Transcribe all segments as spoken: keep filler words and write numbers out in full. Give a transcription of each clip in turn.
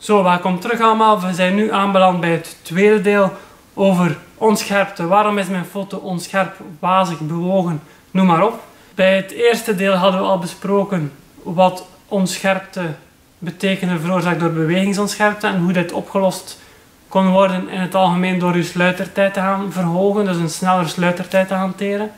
Zo, welkom terug allemaal. We zijn nu aanbeland bij het tweede deel over onscherpte. Waarom is mijn foto onscherp, wazig, bewogen, noem maar op. Bij het eerste deel hadden we al besproken wat onscherpte betekende veroorzaakt door bewegingsonscherpte en hoe dit opgelost kon worden in het algemeen door uw sluitertijd te gaan verhogen, dus een snellere sluitertijd te hanteren.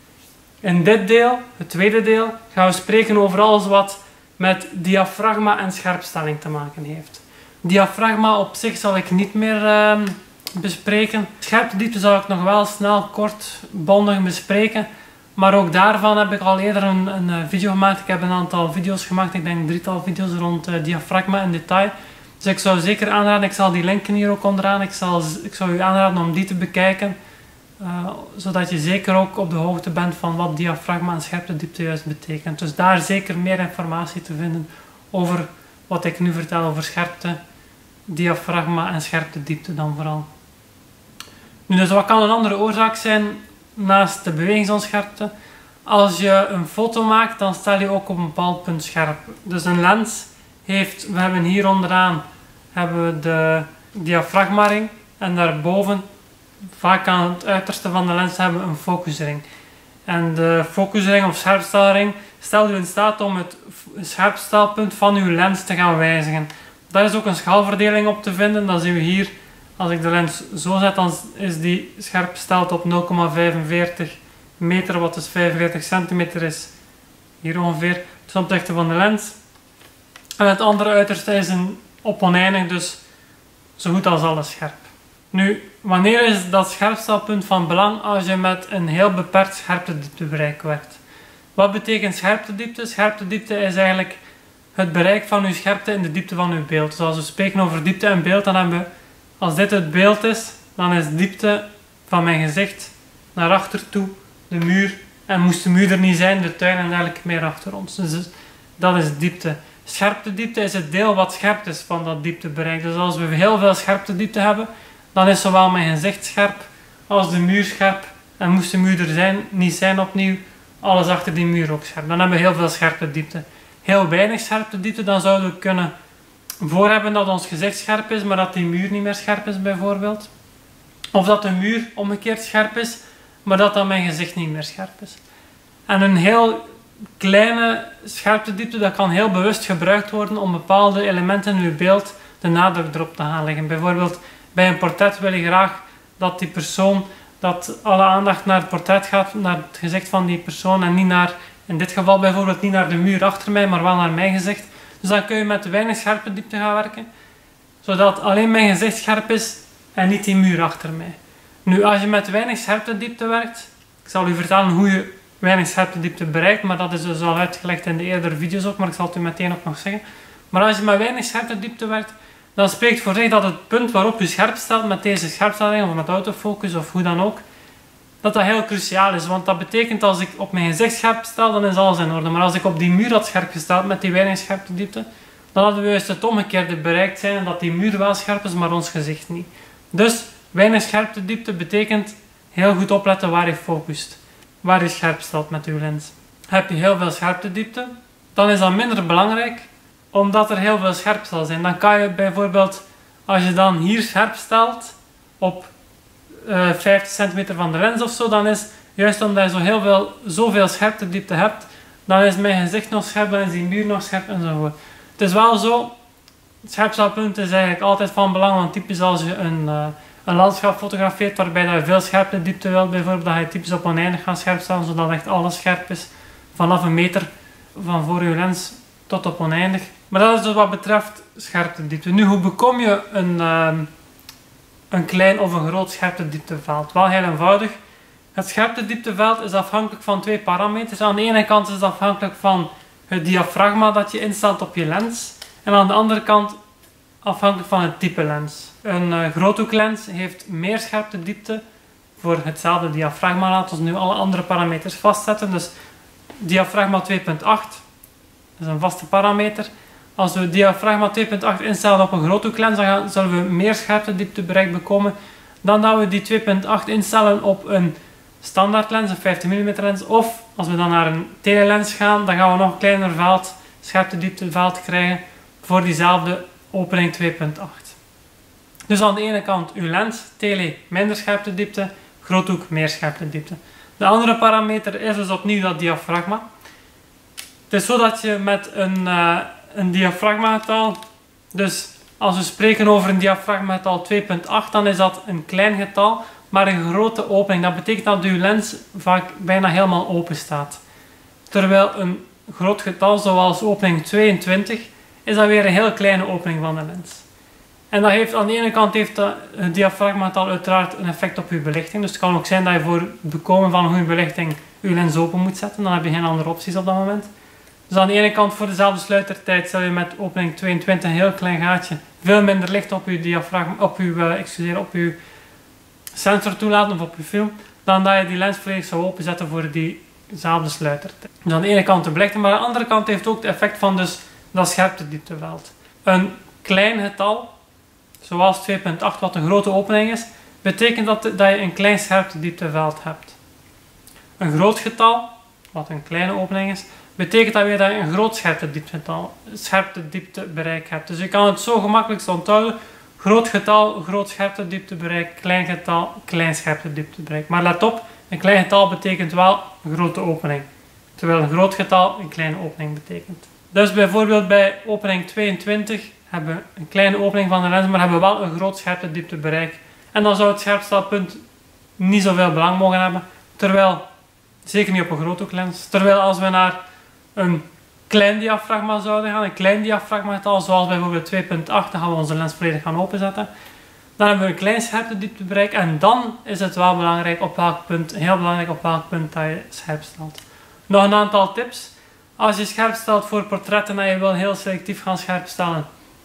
In dit deel, het tweede deel, gaan we spreken over alles wat met diafragma en scherpstelling te maken heeft. Diafragma op zich zal ik niet meer uh, bespreken. Scherptediepte zal ik nog wel snel, kort, bondig bespreken. Maar ook daarvan heb ik al eerder een, een video gemaakt. Ik heb een aantal video's gemaakt, ik denk drietal video's rond uh, diafragma in detail. Dus ik zou zeker aanraden, ik zal die linken hier ook onderaan, ik, zal, ik zou u aanraden om die te bekijken. Uh, zodat je zeker ook op de hoogte bent van wat diafragma en scherptediepte juist betekent. Dus daar zeker meer informatie te vinden over wat ik nu vertel over scherpte, diafragma en scherptediepte dan vooral. Nu, dus wat kan een andere oorzaak zijn naast de bewegingsonscherpte? Als je een foto maakt, dan stel je ook op een bepaald punt scherp. Dus een lens heeft, we hebben hier onderaan hebben we de diafragmaring en daarboven, vaak aan het uiterste van de lens, hebben we een focusring. En de focusring of scherpstelring stelt u in staat om het scherpstelpunt van uw lens te gaan wijzigen. Daar is ook een schaalverdeling op te vinden. Dat zien we hier. Als ik de lens zo zet, dan is die scherp gesteld op nul komma vijfenveertig meter, wat dus vijfenveertig centimeter is. Hier ongeveer, ten opzichte van de lens. En het andere uiterste is een op oneindig, dus zo goed als alles scherp. Nu, wanneer is dat scherpstelpunt van belang? Als je met een heel beperkt scherptedieptebereik werkt. Wat betekent scherptediepte? Scherptediepte is eigenlijk het bereik van uw scherpte in de diepte van uw beeld. Dus als we spreken over diepte en beeld, dan hebben we, als dit het beeld is, dan is de diepte van mijn gezicht naar achter toe de muur. En moest de muur er niet zijn, de tuin en dergelijke meer achter ons. Dus dat is diepte. Scherptediepte is het deel wat scherp is van dat dieptebereik. Dus als we heel veel scherptediepte hebben, dan is zowel mijn gezicht scherp als de muur scherp. En moest de muur er zijn, niet zijn opnieuw, alles achter die muur ook scherp. Dan hebben we heel veel scherptediepte. Heel weinig scherptediepte, dan zouden we kunnen voor hebben dat ons gezicht scherp is, maar dat die muur niet meer scherp is bijvoorbeeld. Of dat de muur omgekeerd scherp is, maar dat dan mijn gezicht niet meer scherp is. En een heel kleine scherptediepte, dat kan heel bewust gebruikt worden om bepaalde elementen in uw beeld de nadruk erop te gaan leggen. Bijvoorbeeld bij een portret wil je graag dat die persoon, dat alle aandacht naar het portret gaat, naar het gezicht van die persoon en niet naar, in dit geval bijvoorbeeld niet naar de muur achter mij, maar wel naar mijn gezicht. Dus dan kun je met weinig scherptediepte gaan werken, zodat alleen mijn gezicht scherp is en niet die muur achter mij. Nu, als je met weinig scherptediepte werkt, ik zal u vertellen hoe je weinig scherptediepte bereikt, maar dat is dus al uitgelegd in de eerdere video's ook, maar ik zal het u meteen ook nog zeggen. Maar als je met weinig scherptediepte werkt, dan spreekt voor zich dat het punt waarop je scherp stelt met deze scherpstelling of met autofocus of hoe dan ook, dat dat heel cruciaal is. Want dat betekent als ik op mijn gezicht scherp stel, dan is alles in orde. Maar als ik op die muur had scherp gesteld met die weinig scherptediepte, dan hadden we juist het omgekeerde bereikt zijn, dat die muur wel scherp is, maar ons gezicht niet. Dus weinig scherptediepte betekent heel goed opletten waar je focust. Waar je scherp stelt met je lens. Heb je heel veel scherptediepte, dan is dat minder belangrijk, omdat er heel veel scherp zal zijn. Dan kan je bijvoorbeeld, als je dan hier scherp stelt op uh, vijftig centimeter van de lens of zo, dan is, juist omdat je zo heel veel, zoveel scherptediepte hebt, dan is mijn gezicht nog scherp, dan is die muur nog scherp enzovoort. Het is wel zo, het scherpstelpunt is eigenlijk altijd van belang, want typisch als je een, uh, een landschap fotografeert waarbij je veel scherptediepte wilt, bijvoorbeeld, dat je typisch op oneindig gaat scherp stellen, zodat echt alles scherp is, vanaf een meter van voor je lens tot op oneindig. Maar dat is dus wat betreft scherptediepte. Nu, hoe bekom je een, uh, een klein of een groot scherptediepteveld? Wel heel eenvoudig. Het scherptediepteveld is afhankelijk van twee parameters. Aan de ene kant is het afhankelijk van het diafragma dat je instelt op je lens. En aan de andere kant afhankelijk van het type lens. Een uh, groothoeklens heeft meer scherptediepte voor hetzelfde diafragma. Laten we nu alle andere parameters vastzetten. Dus diafragma twee komma acht is een vaste parameter. Als we diafragma twee komma acht instellen op een groothoeklens, dan gaan, zullen we meer scherptedieptebereik bekomen dan dat we die twee komma acht instellen op een standaardlens, een vijftig millimeter lens. Of als we dan naar een telelens gaan, dan gaan we nog een kleiner veld, scherptediepteveld krijgen voor diezelfde opening twee punt acht. Dus aan de ene kant uw lens, tele minder scherptediepte, groothoek meer scherptediepte. De andere parameter is dus opnieuw dat diafragma. Het is zo dat je met een, uh, een diafragmagetal, dus als we spreken over een diafragmagetal twee punt acht, dan is dat een klein getal, maar een grote opening. Dat betekent dat uw lens vaak bijna helemaal open staat. Terwijl een groot getal zoals opening tweeëntwintig is dat weer een heel kleine opening van de lens. En dat heeft, aan de ene kant heeft dat, het diafragmagetal uiteraard een effect op uw belichting. Dus het kan ook zijn dat je voor het bekomen van een goede belichting uw lens open moet zetten. Dan heb je geen andere opties op dat moment. Dus aan de ene kant voor dezelfde sluitertijd zal je met opening tweeëntwintig een heel klein gaatje veel minder licht op uw diafragma, op uw, uh, excuseer, op uw sensor toelaten of op uw film, dan dat je die lens volledig zou openzetten voor diezelfde sluitertijd. Dus aan de ene kant de belichting, maar aan de andere kant heeft ook het effect van dus dat scherptediepteveld. Een klein getal, zoals twee punt acht wat een grote opening is, betekent dat, dat je een klein scherptediepteveld hebt. Een groot getal, wat een kleine opening is, betekent dat weer dat je een groot scherptedieptebereik hebt. Dus je kan het zo gemakkelijk onthouden. Groot getal, groot scherptedieptebereik, klein getal, klein scherptedieptebereik. Maar let op, een klein getal betekent wel een grote opening. Terwijl een groot getal een kleine opening betekent. Dus bijvoorbeeld bij opening tweeëntwintig hebben we een kleine opening van de lens, maar hebben we wel een groot scherptedieptebereik. En dan zou het scherpstelpunt niet zoveel belang mogen hebben. Terwijl, zeker niet op een groothoeklens. Terwijl als we naar een klein diafragma zouden gaan, een klein diafragmagetal, zoals bijvoorbeeld twee punt acht, dan gaan we onze lens volledig gaan openzetten. Dan hebben we een klein scherptedieptebereik en dan is het wel belangrijk op welk punt, heel belangrijk op welk punt dat je scherp stelt. Nog een aantal tips. Als je scherp stelt voor portretten en je wil heel selectief gaan scherp stellen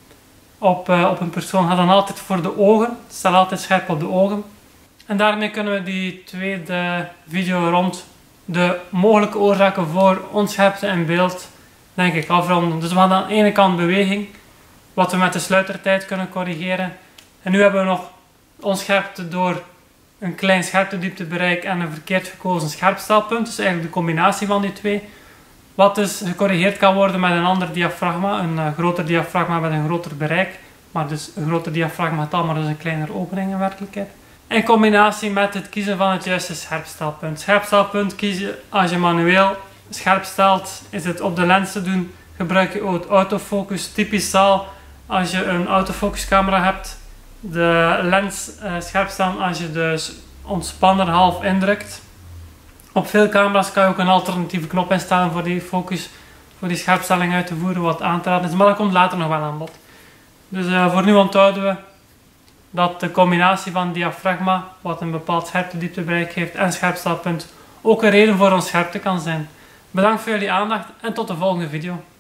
op, uh, op een persoon, ga dan altijd voor de ogen. Stel altijd scherp op de ogen. En daarmee kunnen we die tweede video rond de mogelijke oorzaken voor onscherpte in beeld, denk ik, afronden. Dus we hadden aan de ene kant beweging, wat we met de sluitertijd kunnen corrigeren. En nu hebben we nog onscherpte door een klein scherptedieptebereik en een verkeerd gekozen scherpstelpunt. Dus eigenlijk de combinatie van die twee. Wat dus gecorrigeerd kan worden met een ander diafragma, een uh, groter diafragma met een groter bereik. Maar dus een groter diafragmagetal, maar dus een kleinere opening in werkelijkheid. In combinatie met het kiezen van het juiste scherpstelpunt. Scherpstelpunt kiezen als je manueel scherp stelt, is het op de lens te doen. Gebruik je autofocus. Typisch zal als je een autofocuscamera hebt, de lens uh, scherp stellen als je de ontspanner half indrukt. Op veel camera's kan je ook een alternatieve knop instellen voor die focus, voor die scherpstelling uit te voeren, wat aan te raden is. Maar dat komt later nog wel aan bod. Dus uh, voor nu onthouden we dat de combinatie van diafragma, wat een bepaald scherptedieptebereik heeft, en scherpstelpunt ook een reden voor onscherpte kan zijn. Bedankt voor jullie aandacht en tot de volgende video.